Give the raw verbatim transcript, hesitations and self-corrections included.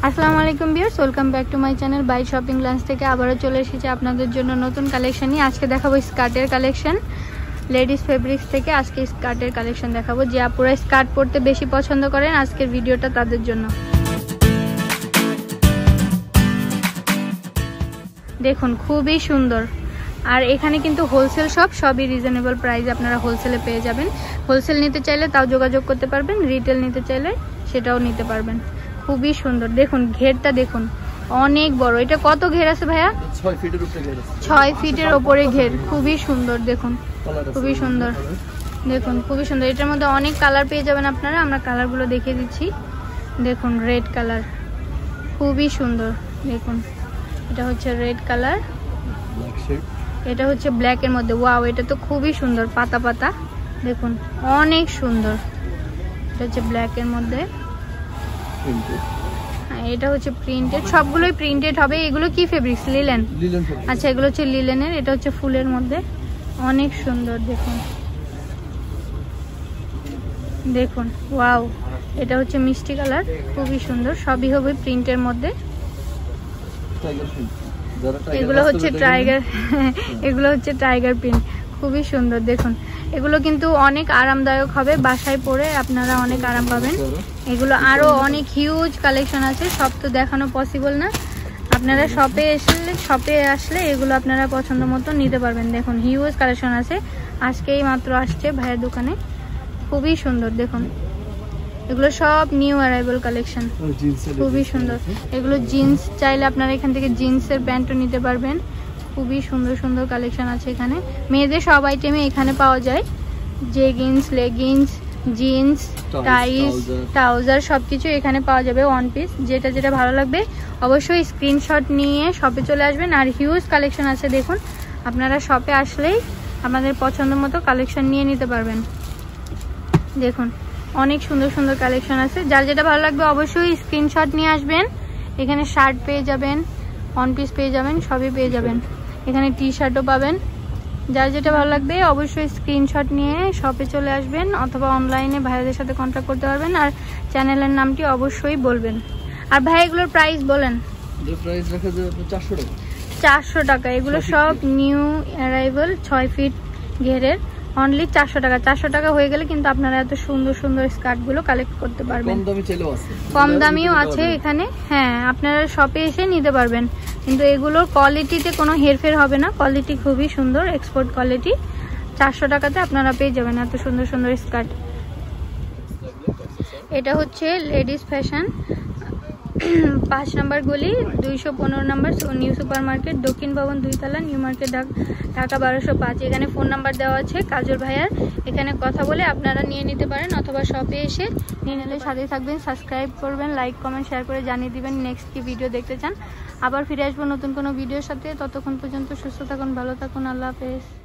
আসসালামু আলাইকুম viewers, welcome back to my channel বাই শপিং লঞ্চ থেকে আবারও চলে এসেছি আপনাদের জন্য নতুন কালেকশন নিয়ে। আজকে দেখাবো স্কার্টের কালেকশন, লেডিস ফেব্রিক্স থেকে আজকে স্কার্টের কালেকশন দেখাবো। যে আপুরা স্কার্ট পরতে বেশি পছন্দ করেন, আজকের ভিডিওটা তাদের জন্য। দেখুন খুবই সুন্দর। আর এখানে কিন্তু হোলসেল শপ, সবই রিজনেবল প্রাইস আপনারা হোলসেলে পেয়ে যাবেন। হোলসেল নিতে চাইলে তাও যোগাযোগ করতে পারবেন, রিটেল নিতে চাইলে সেটাও নিতে পারবেন। খুবই সুন্দর, দেখুন ঘেরটা দেখুন অনেক বড়। এটা কত ঘের আছে ভাইয়া? ছয় ফিটের উপরে ঘের আছে। ছয় ফিটের উপরে ঘের, খুবই সুন্দর। দেখুন খুবই সুন্দর, দেখুন খুবই সুন্দর। এটার মধ্যে অনেক কালার পেয়ে যাবেন আপনারা, আমরা কালারগুলো দেখিয়ে দিচ্ছি। দেখুন রেড কালার, খুবই সুন্দর। দেখুন এটা হচ্ছে রেড কালার, এটা হচ্ছে ব্ল্যাক এর মধ্যে। ওয়াও, এটা তো খুবই সুন্দর, পাতা পাতা। দেখুন অনেক সুন্দর। এটা হচ্ছে ব্ল্যাক এর মধ্যে, এটা হচ্ছে প্রিন্টেড, সবগুলোই প্রিন্টেড হবে। এগুলো কি ফেব্রিক্স? লিলেন। আচ্ছা, এগুলো হচ্ছে লিলেনের। এটা হচ্ছে ফুলের মধ্যে, অনেক সুন্দর। দেখুন দেখুন ওয়াও, এটা হচ্ছে মিষ্টি কালার, খুবই সুন্দর। সবই হবে প্রিন্টের মধ্যে। এগুলো হচ্ছে টাইগার, এগুলো হচ্ছে টাইগার প্রিন্ট, খুবই সুন্দর। দেখুন এগুলো কিন্তু অনেক আরামদায়ক হবে, বাসায় পরে আপনারা অনেক আরাম পাবেন। এগুলো আরো অনেক হিউজ কালেকশন আছে, সব তো দেখানো পসিবল না। আপনারা শপে এসলে শপে আসলে এগুলো আপনারা পছন্দ মতো নিতে পারবেন। দেখুন হিউজ কালেকশন আছে, আজকেই মাত্র আসছে ভাইয়ের দোকানে, খুবই সুন্দর। দেখুন এগুলো সব নিউ অ্যারাইভাল কালেকশন, খুবই সুন্দর। এগুলো জিন্স চাইলে আপনারা এখান থেকে জিন্সের প্যান্টও নিতে পারবেন। খুবই সুন্দর সুন্দর কালেকশন আছে এখানে। মেয়েদের সব আইটেমে এখানে পাওয়া যায়, jeggings, leggings, jeans, tights, trouser সবকিছু এখানে পাওয়া যাবে। ওয়ান পিস, যেটা যেটা ভালো লাগবে অবশ্যই স্ক্রিনশট নিয়ে শপে চলে আসবেন। আর হিউজ কালেকশন আছে, দেখুন আপনারা শপে আসলেই আপনাদের পছন্দ মতো কালেকশন নিয়ে নিতে পারবেন। দেখুন অনেক সুন্দর সুন্দর কালেকশন আছে, যার যেটা ভালো লাগবে অবশ্যই স্ক্রিনশট নিয়ে আসবেন। এখানে শার্ট পেয়ে যাবেন, ওয়ান পিস পেয়ে যাবেন, সবই পেয়ে যাবেন। এখানে টি শার্টও পাবেন। যার যেটা ভালো লাগবে অবশ্যই স্ক্রিনশট নিয়ে শপে চলে আসবেন, অথবা অনলাইনে ভাইয়াদের সাথে কন্ট্যাক্ট করতে পারবেন। আর চ্যানেলের নামটি অবশ্যই বলবেন। আর ভাই এগুলোর প্রাইস বলেন। প্রাইস রাখা যাবে চারশো টাকা। চারশো টাকা। এগুলো সব নিউ অ্যারাইভাল, ছয় ফিট ঘেরের, অনলি চারশো টাকা। চারশো টাকা হয়ে গেলে কিন্তু আপনারা এত সুন্দর সুন্দর স্কার্ট গুলো কালেক্ট করতে পারবেন। কম দামি চাইলেও আছে, কম দামিও আছে এখানে। হ্যাঁ, আপনারা শপে এসে নিতে পারবেন, কিন্তু এগুলোর কোয়ালিটিতে কোনো হেরফের হবে না। কোয়ালিটি খুবই সুন্দর, এক্সপোর্ট কোয়ালিটি। চারশো টাকাতে আপনারা পেয়ে যাবেন এত সুন্দর সুন্দর স্কার্ট। এটা হচ্ছে লেডিস ফ্যাশন, পাঁচ নম্বর গলি, দুইশো পনেরো নম্বর নিউ সুপার মার্কেট, দক্ষিণ ভবন, দুইতলা, নিউ মার্কেট, ঢাকা বারোশো পাঁচ। এখানে ফোন নাম্বার দেওয়া আছে কাজল ভাইয়ার, এখানে কথা বলে আপনারা নিয়ে নিতে পারেন, অথবা শপে এসে নিয়ে নিলে। সাথে থাকবেন, সাবস্ক্রাইব করবেন, লাইক কমেন্ট শেয়ার করে জানিয়ে দিবেন নেক্সট কি ভিডিও দেখতে চান। আবার ফিরে আসবো নতুন কোনো ভিডিওর সাথে। ততক্ষণ পর্যন্ত সুস্থ থাকুন, ভালো থাকুন, আল্লাহ হাফেজ।